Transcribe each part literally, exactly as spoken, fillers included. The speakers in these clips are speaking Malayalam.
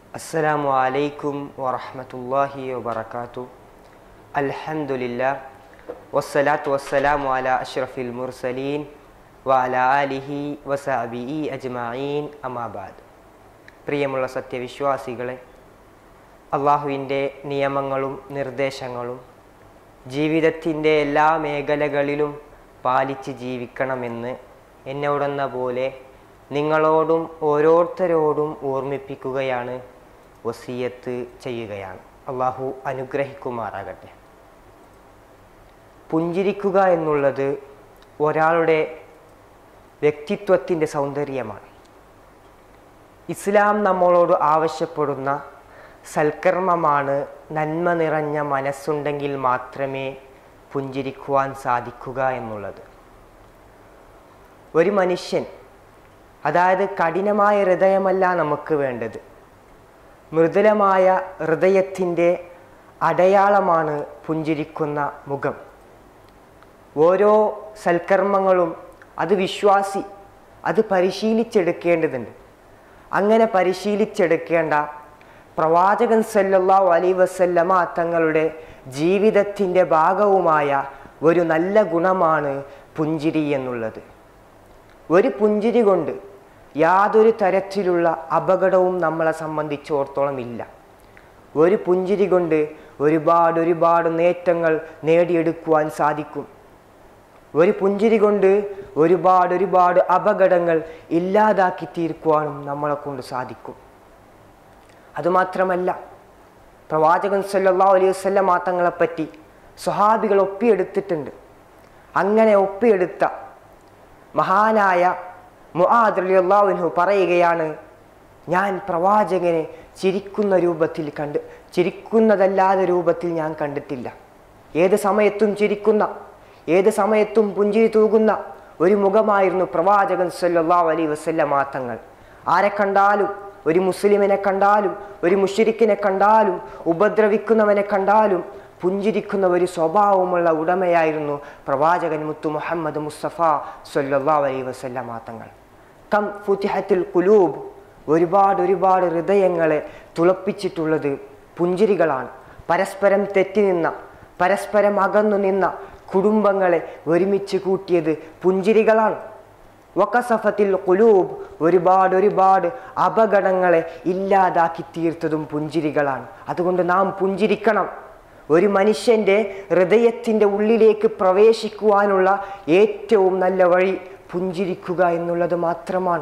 അസ്സലാമു അലൈക്കും വറഹ്മത്തുള്ളാഹി വബറകാതുഹു. അൽഹംദുലില്ലാഹ് വസ്സലാത്തു വസ്സലാമു അലാ അഷ്റഫിൽ മുർസലീൻ വഅലാ ആലിഹി വസഹ്ബിഹി അജ്മഈൻ. അമ്മാ ബഅദ്. പ്രിയമുള്ള സത്യവിശ്വാസികളെ, അള്ളാഹുവിൻ്റെ നിയമങ്ങളും നിർദ്ദേശങ്ങളും ജീവിതത്തിൻ്റെ എല്ലാ മേഖലകളിലും പാലിച്ച് ജീവിക്കണമെന്ന് എന്നോടെന്ന പോലെ നിങ്ങളോടും ഓരോരുത്തരോടും ഓർമ്മിപ്പിക്കുകയാണ്, വസിയത്ത് ചെയ്യുകയാണ്. അള്ളാഹു അനുഗ്രഹിക്കുമാറാകട്ടെ. പുഞ്ചിരിക്കുക എന്നുള്ളത് ഒരാളുടെ വ്യക്തിത്വത്തിൻ്റെ സൗന്ദര്യമാണ്. ഇസ്ലാം നമ്മളോട് ആവശ്യപ്പെടുന്ന സൽക്കർമ്മമാണ്. നന്മ നിറഞ്ഞ മനസ്സുണ്ടെങ്കിൽ മാത്രമേ പുഞ്ചിരിക്കുവാൻ സാധിക്കുക എന്നുള്ളത്. ഒരു മനുഷ്യൻ, അതായത് കഠിനമായ ഹൃദയമല്ല നമുക്ക് വേണ്ടത്, മൃദുലമായ ഹൃദയത്തിൻ്റെ അടയാളമാണ് പുഞ്ചിരിക്കുന്ന മുഖം. ഓരോ സൽക്കർമ്മങ്ങളും അത് വിശ്വാസി അത് പരിശീലിച്ചെടുക്കേണ്ടതുണ്ട്. അങ്ങനെ പരിശീലിച്ചെടുക്കേണ്ട പ്രവാചകൻ സല്ലല്ലാഹു അലൈഹി വസല്ലമ തങ്ങളുടെ ജീവിതത്തിൻ്റെ ഭാഗവുമായ ഒരു നല്ല ഗുണമാണ് പുഞ്ചിരി എന്നുള്ളത്. ഒരു പുഞ്ചിരി കൊണ്ട് യാതൊരു തരത്തിലുള്ള അപകടവും നമ്മളെ സംബന്ധിച്ചിടത്തോളം ഇല്ല. ഒരു പുഞ്ചിരി കൊണ്ട് ഒരുപാട് ഒരുപാട് നേട്ടങ്ങൾ നേടിയെടുക്കുവാൻ സാധിക്കും. ഒരു പുഞ്ചിരി കൊണ്ട് ഒരുപാട് ഒരുപാട് അപകടങ്ങൾ ഇല്ലാതാക്കി തീർക്കുവാനും നമ്മളെ കൊണ്ട് സാധിക്കും. അതുമാത്രമല്ല, പ്രവാചകൻ സല്ലല്ലാഹു അലൈഹി വസല്ലം തങ്ങളെപ്പറ്റി സ്വഹാബികൾ ഒപ്പിയെടുത്തിട്ടുണ്ട്. അങ്ങനെ ഒപ്പിയെടുത്ത മഹാനായ മുആദ് റളിയല്ലാഹു അൻഹു പറയുകയാണ്, ഞാൻ പ്രവാചകനെ ചിരിക്കുന്ന രൂപത്തിൽ കണ്ട് ചിരിക്കുന്നതല്ലാത്ത രൂപത്തിൽ ഞാൻ കണ്ടിട്ടില്ല. ഏത് സമയത്തും ചിരിക്കുന്ന, ഏത് സമയത്തും പുഞ്ചിരി തൂകുന്ന ഒരു മുഖമായിരുന്നു പ്രവാചകൻ സല്ലല്ലാഹു അലൈഹി വസല്ലം തങ്ങൾ. ആരെ കണ്ടാലും, ഒരു മുസ്ലിമിനെ കണ്ടാലും ഒരു മുശ്രിക്കിനെ കണ്ടാലും ഉപദ്രവിക്കുന്നവനെ കണ്ടാലും പുഞ്ചിരിക്കുന്ന ഒരു സ്വഭാവമുള്ള ഉടമയായിരുന്നു പ്രവാചകൻ മുത്തു മുഹമ്മദ് മുസ്തഫ സല്ലല്ലാഹു അലൈഹി വസല്ലം തങ്ങൾ. കം ഫുതിഹത്തുൽ ഖുലൂബ്, ഒരുപാട് ഒരുപാട് ഹൃദയങ്ങളെ തുളപ്പിച്ചിട്ടുള്ളത് പുഞ്ചിരികളാണ്. പരസ്പരം തെറ്റി നിന്ന, പരസ്പരം അകന്നു നിന്ന കുടുംബങ്ങളെ ഒരുമിച്ച് കൂട്ടിയത് പുഞ്ചിരികളാണ്. വഖസഫത്തിൽ ഖുലൂബ്, ഒരുപാട് ഒരുപാട് അപകടങ്ങളെ ഇല്ലാതാക്കി തീർത്തതും പുഞ്ചിരികളാണ്. അതുകൊണ്ട് നാം പുഞ്ചിരിക്കണം. ഒരു മനുഷ്യൻ്റെ ഹൃദയത്തിൻ്റെ ഉള്ളിലേക്ക് പ്രവേശിക്കുവാനുള്ള ഏറ്റവും നല്ല വഴി പുഞ്ചിരിക്കുക എന്നുള്ളത് മാത്രമാണ്.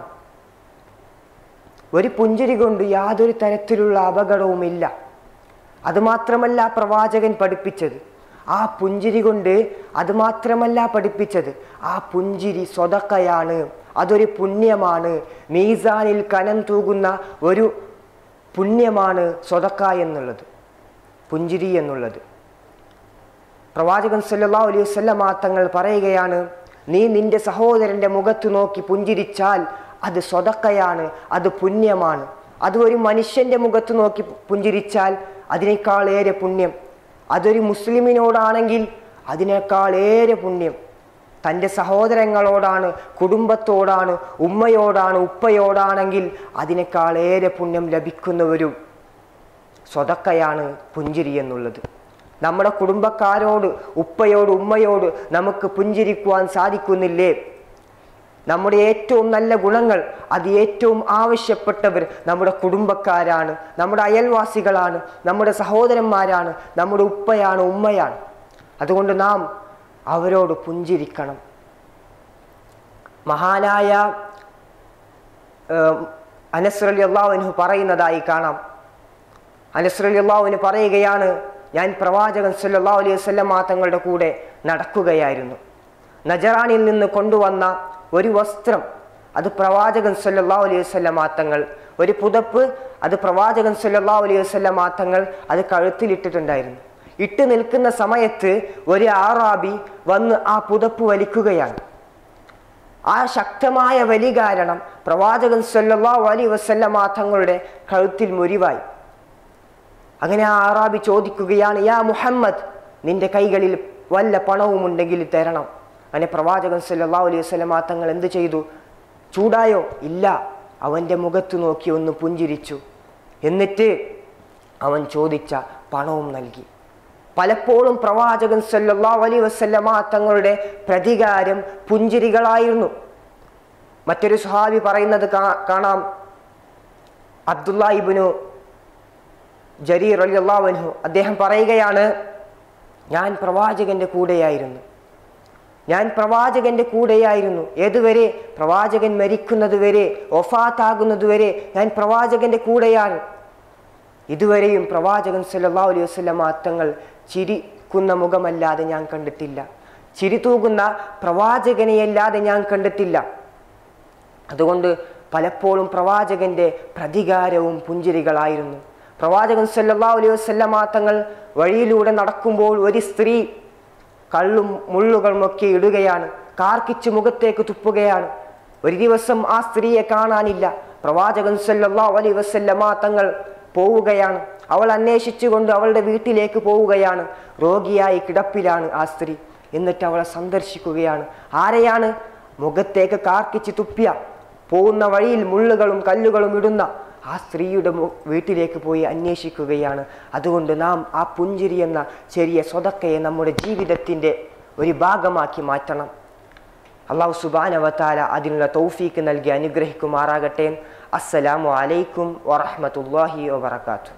ഒരു പുഞ്ചിരി കൊണ്ട് യാതൊരു തരത്തിലുള്ള അപകടവുമില്ല. അതുമാത്രമല്ല പ്രവാചകൻ പഠിപ്പിച്ചത്, ആ പുഞ്ചിരി കൊണ്ട് അതുമാത്രമല്ല പഠിപ്പിച്ചത് ആ പുഞ്ചിരി സ്വതക്കയാണ്, അതൊരു പുണ്യമാണ്. മീസാനിൽ കനം തൂകുന്ന ഒരു പുണ്യമാണ് സ്വതക്ക എന്നുള്ളത്, പുഞ്ചിരി എന്നുള്ളത്. പ്രവാചകൻ സല്ലല്ലാഹു അലൈഹി വസല്ലം തങ്ങൾ പറയുകയാണ്, നീ നിന്റെ സഹോദരൻ്റെ മുഖത്ത് നോക്കി പുഞ്ചിരിച്ചാൽ അത് സ്വതക്കയാണ്, അത് പുണ്യമാണ്. അത് ഒരു മനുഷ്യൻ്റെ മുഖത്ത് നോക്കി പുഞ്ചിരിച്ചാൽ അതിനേക്കാൾ ഏറെ പുണ്യം. അതൊരു മുസ്ലിമിനോടാണെങ്കിൽ അതിനേക്കാൾ ഏറെ പുണ്യം. തൻ്റെ സഹോദരങ്ങളോടാണ്, കുടുംബത്തോടാണ്, ഉമ്മയോടാണ്, ഉപ്പയോടാണെങ്കിൽ അതിനേക്കാൾ ഏറെ പുണ്യം ലഭിക്കുന്നവരും സ്വതക്കയാണ് പുഞ്ചിരി എന്നുള്ളത്. നമ്മുടെ കുടുംബക്കാരോട്, ഉപ്പയോട്, ഉമ്മയോട് നമുക്ക് പുഞ്ചിരിക്കുവാൻ സാധിക്കുന്നില്ലേ? നമ്മുടെ ഏറ്റവും നല്ല ഗുണങ്ങൾ, അത് ഏറ്റവും ആവശ്യപ്പെട്ടവർ നമ്മുടെ കുടുംബക്കാരാണ്, നമ്മുടെ അയൽവാസികളാണ്, നമ്മുടെ സഹോദരന്മാരാണ്, നമ്മുടെ ഉപ്പയാണ്, ഉമ്മയാണ്. അതുകൊണ്ട് നാം അവരോട് പുഞ്ചിരിക്കണം. മഹാനായ അനസ് റളിയല്ലാഹു അൻഹു പറയുന്നതായി കാണാം. അനസ് റളിയല്ലാഹു അൻഹു പറയുകയാണ്, ഞാൻ പ്രവാചകൻ സല്ലല്ലാഹു അലൈഹി വസല്ലം തങ്ങളുടെ കൂടെ നടക്കുകയായിരുന്നു. നജറാനിൽ നിന്ന് കൊണ്ടുവന്ന ഒരു വസ്ത്രം, അത് പ്രവാചകൻ സല്ലല്ലാഹു അലൈഹി വസല്ലം തങ്ങൾ, ഒരു പുതപ്പ്, അത് പ്രവാചകൻ സല്ലല്ലാഹു അലൈഹി വസല്ലം തങ്ങൾ അത് കഴുത്തിലിട്ടിട്ടുണ്ടായിരുന്നു. ഇട്ട് നിൽക്കുന്ന സമയത്ത് ഒരു ആറാബി വന്ന് ആ പുതപ്പ് വലിക്കുകയാണ്. ആ ശക്തമായ വലി കാരണം പ്രവാചകൻ സല്ലല്ലാഹു അലൈഹി വസല്ലം തങ്ങളുടെ കഴുത്തിൽ മുറിവായി. അങ്ങനെ ആ ആറാബി ചോദിക്കുകയാണ്, യാ മുഹമ്മദ്, നിന്റെ കൈകളിൽ വല്ല പണവും ഉണ്ടെങ്കിൽ തരണം. അങ്ങനെ പ്രവാചകൻ സല്ലല്ലാഹു അലൈഹി വസല്ലം തങ്ങൾ എന്ത് ചെയ്തു? ചൂടായോ? ഇല്ല. അവൻ്റെ മുഖത്ത് നോക്കി ഒന്ന് പുഞ്ചിരിച്ചു. എന്നിട്ട് അവൻ ചോദിച്ച പണവും നൽകി. പലപ്പോഴും പ്രവാചകൻ സല്ലല്ലാഹു അലൈഹി വസല്ലമ തങ്ങളുടെ പ്രതികാരം പുഞ്ചിരികളായിരുന്നു. മറ്റൊരു സ്വഹാബി പറയുന്നത് കാണാം, അബ്ദുല്ലാ ഇബ്നു ജരീർ റളിയല്ലാഹു അൻഹു അദ്ദേഹം പറയുകയാണ്, ഞാൻ പ്രവാചകന്റെ കൂടെയായിരുന്നു ഞാൻ പ്രവാചകന്റെ കൂടെയായിരുന്നു ഏതുവരെ? പ്രവാചകൻ മരിക്കുന്നത് വരെ, വഫാത്താകുന്നത് വരെ ഞാൻ പ്രവാചകന്റെ കൂടെയാണ്. ഇതുവരെയും പ്രവാചകൻ സല്ലല്ലാഹു അലൈഹി വസല്ലമ തങ്ങൾ ചിരിക്കുന്ന മുഖമല്ലാതെ ഞാൻ കണ്ടിട്ടില്ല, ചിരി തൂകുന്ന പ്രവാചകനെയല്ലാതെ ഞാൻ കണ്ടിട്ടില്ല. അതുകൊണ്ട് പലപ്പോഴും പ്രവാചകന്റെ പ്രതികാരവും പുഞ്ചിരികളായിരുന്നു. പ്രവാചകൻ സല്ലല്ലാഹു അലൈഹി വസല്ലമ തങ്ങൾ വഴിയിലൂടെ നടക്കുമ്പോൾ ഒരു സ്ത്രീ കള്ളും മുള്ളുകളുമൊക്കെ ഇടുകയാണ്, കാർക്കിച്ച് മുഖത്തേക്ക് തുപ്പുകയാണ്. ഒരു ദിവസം ആ സ്ത്രീയെ കാണാനില്ല. പ്രവാചകൻ സല്ലല്ലാഹു അലൈഹി വസല്ലമ തങ്ങൾ പോവുകയാണ്. അവൾ അന്വേഷിച്ചുകൊണ്ട് അവളുടെ വീട്ടിലേക്ക് പോവുകയാണ്. രോഗിയായി കിടപ്പിലാണ് ആ സ്ത്രീ. എന്നിട്ട് അവളെ സന്ദർശിക്കുകയാണ്. ആരെയാണ്? മുഖത്തേക്ക് കാർക്കിച്ച് തുപ്പിയ, പോകുന്ന വഴിയിൽ മുള്ളുകളും കല്ലുകളും ഇടുന്ന ആ സ്ത്രീയുടെ വീട്ടിലേക്ക് പോയി അന്വേഷിക്കുകയാണ്. അതുകൊണ്ട് നാം ആ പുഞ്ചിരി എന്ന ചെറിയ സ്വതക്കയെ നമ്മുടെ ജീവിതത്തിൻ്റെ ഒരു ഭാഗമാക്കി മാറ്റണം. അല്ലാഹു സുബ്ഹാനഹു വ തആല അതിനുള്ള തൗഫീക്ക് നൽകി അനുഗ്രഹിക്കുമാറാകട്ടെ. അസ്സലാമു അലൈക്കും വറഹ്മത്തുള്ളാഹി വബറകാതുഹു.